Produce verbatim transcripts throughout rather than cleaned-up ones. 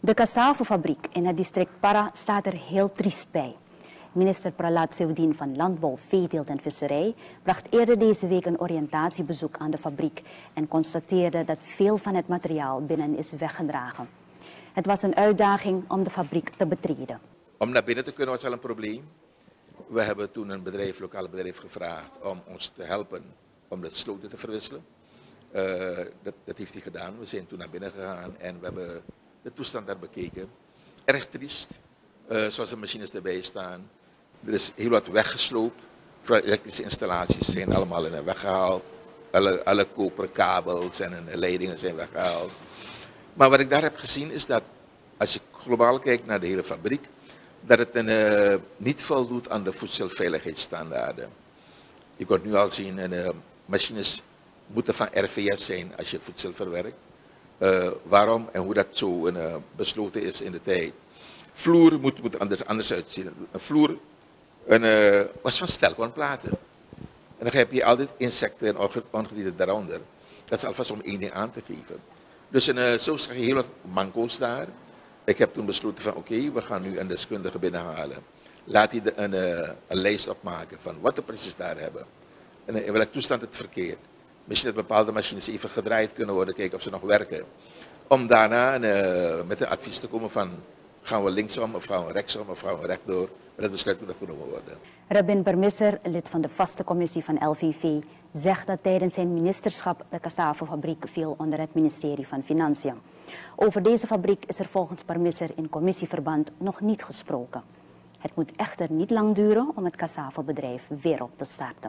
De cassavofabriek in het district Para staat er heel triest bij. Minister Pralat Seudien van Landbouw, Veeteelt en Visserij bracht eerder deze week een oriëntatiebezoek aan de fabriek en constateerde dat veel van het materiaal binnen is weggedragen. Het was een uitdaging om de fabriek te betreden. Om naar binnen te kunnen was wel een probleem. We hebben toen een bedrijf, lokaal bedrijf gevraagd om ons te helpen om de sloten te verwisselen. Uh, dat, dat heeft hij gedaan. We zijn toen naar binnen gegaan en we hebben de toestand daar bekeken. Erg triest, uh, zoals de machines erbij staan. Er is heel wat weggesloopt. Vooral elektrische installaties zijn allemaal in weggehaald. Alle, alle koperen kabels en leidingen zijn weggehaald. Maar wat ik daar heb gezien is dat, als je globaal kijkt naar de hele fabriek, dat het een, uh, niet voldoet aan de voedselveiligheidsstandaarden. Je kunt nu al zien, uh, machines moeten van R V S zijn als je voedsel verwerkt. Uh, waarom en hoe dat zo uh, besloten is in de tijd. Vloer moet, moet anders, anders uitzien. Een vloer een, uh, was van stelkornplaten. En dan heb je altijd insecten en ongedierte daaronder. Dat is alvast om één ding aan te geven. Dus uh, zo zag je heel wat manco's daar. Ik heb toen besloten van oké, okay, we gaan nu een deskundige binnenhalen. Laat hij de, een, uh, een lijst opmaken van wat we precies daar hebben. En uh, in welke toestand het verkeert. Misschien dat bepaalde machines even gedraaid kunnen worden, kijken of ze nog werken. Om daarna uh, met een advies te komen van gaan we linksom of gaan we rechtsom of gaan we rechtdoor. Maar dat besluit moet nog genomen worden. Rabin Permisser, lid van de vaste commissie van L V V, zegt dat tijdens zijn ministerschap de cassavofabriek viel onder het ministerie van Financiën. Over deze fabriek is er volgens Permisser in commissieverband nog niet gesproken. Het moet echter niet lang duren om het cassavobedrijf weer op te starten.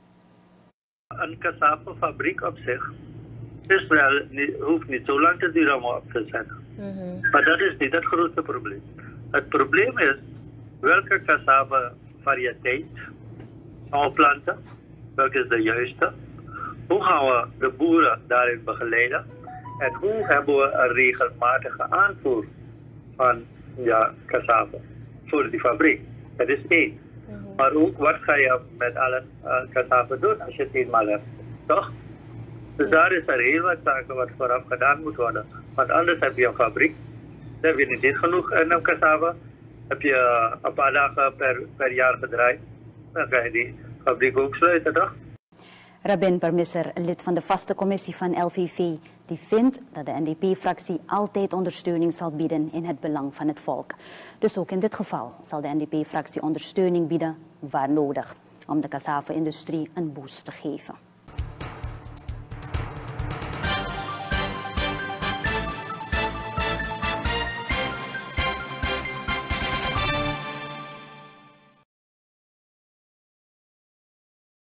Een cassavofabriek op zich is wel, niet, hoeft niet zo lang te duren om op te zetten. Mm-hmm. Maar dat is niet het grootste probleem. Het probleem is welke cassava variëteit gaan we planten, welke is de juiste, hoe gaan we de boeren daarin begeleiden en hoe hebben we een regelmatige aanvoer van ja, cassava voor die fabriek. Dat is één. Mm-hmm. Maar ook wat ga je met alle uh, cassava doen als je het eenmaal hebt, toch? Dus daar is er heel wat zaken wat vooraf gedaan moet worden. Want anders heb je een fabriek, dan heb je niet genoeg in een cassava. Heb je een paar dagen per, per jaar gedraaid, dan ga je die fabriek ook sluiten, toch? Rabin Permisser, lid van de vaste commissie van L V V, die vindt dat de N D P-fractie altijd ondersteuning zal bieden in het belang van het volk. Dus ook in dit geval zal de N D P-fractie ondersteuning bieden waar nodig, om de cassava-industrie een boost te geven.